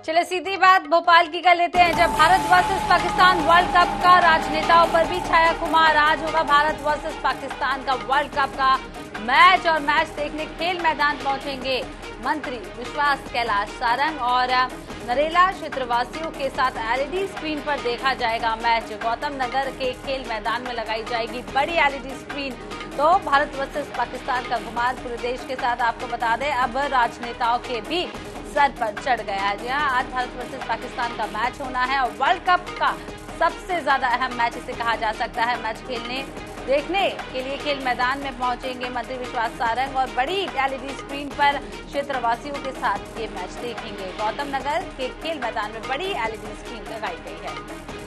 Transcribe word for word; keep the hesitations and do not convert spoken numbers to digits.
चले सीधी बात भोपाल की कर लेते हैं। जब Bharat versus Pakistan world cup का राजनेताओं पर भी छाया खुमार। आज होगा भारत वर्सेस पाकिस्तान का वर्ल्ड कप का मैच और मैच देखने खेल मैदान पहुंचेंगे मंत्री विश्वास कैलाश सारंग और नरेला क्षेत्रवासियों के साथ एलईडी स्क्रीन पर देखा जाएगा मैच। गौतम नगर के खेल मैदान में लगाई जाएगी बड़ी एलईडी स्क्रीन। तो भारत वर्सेस पाकिस्तान का खुमार पूरे देश के साथ आपको बता दें अब राजनेताओं के भी सर पर चढ़ गया है। जी हाँ, आज भारत वर्सेस पाकिस्तान का मैच होना है और वर्ल्ड कप का सबसे ज्यादा अहम मैच इसे कहा जा सकता है। मैच खेलने देखने के लिए खेल मैदान में पहुंचेंगे मंत्री विश्वास सारंग और बड़ी एलईडी स्क्रीन पर क्षेत्रवासियों के साथ ये मैच देखेंगे। गौतम नगर के खेल मैदान में बड़ी एलईडी स्क्रीन लगाई गई है।